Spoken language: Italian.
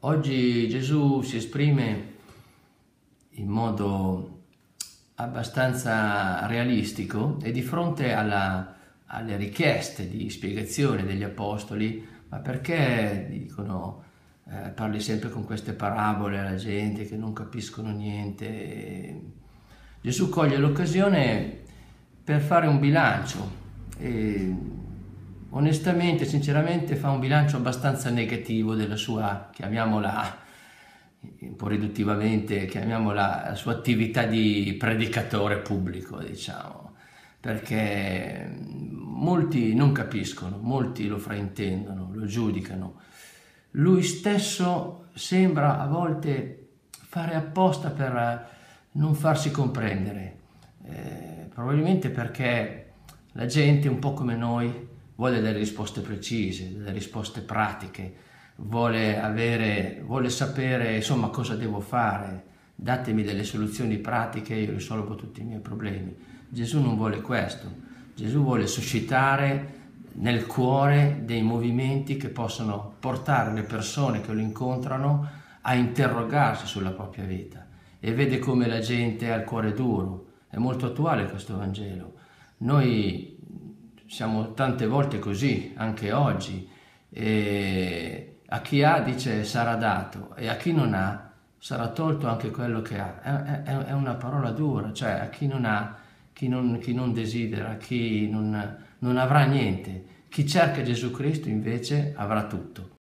Oggi Gesù si esprime in modo abbastanza realistico e di fronte alle richieste di spiegazione degli apostoli, ma perché dicono parli sempre con queste parabole alla gente che non capiscono niente. Gesù coglie l'occasione per fare un bilancio e onestamente, sinceramente fa un bilancio abbastanza negativo della sua, chiamiamola un po' riduttivamente, chiamiamola la sua attività di predicatore pubblico, diciamo, perché molti non capiscono, molti lo fraintendono, lo giudicano. Lui stesso sembra a volte fare apposta per non farsi comprendere, probabilmente perché la gente, un po' come noi, vuole delle risposte precise, delle risposte pratiche, vuole sapere insomma cosa devo fare, datemi delle soluzioni pratiche e io risolvo tutti i miei problemi. Gesù non vuole questo, Gesù vuole suscitare nel cuore dei movimenti che possano portare le persone che lo incontrano a interrogarsi sulla propria vita e vede come la gente ha il cuore duro. È molto attuale questo Vangelo. Noi siamo tante volte così, anche oggi, e a chi ha dice sarà dato e a chi non ha sarà tolto anche quello che ha. È una parola dura, cioè a chi non ha, chi non desidera, chi non avrà niente. Chi cerca Gesù Cristo invece avrà tutto.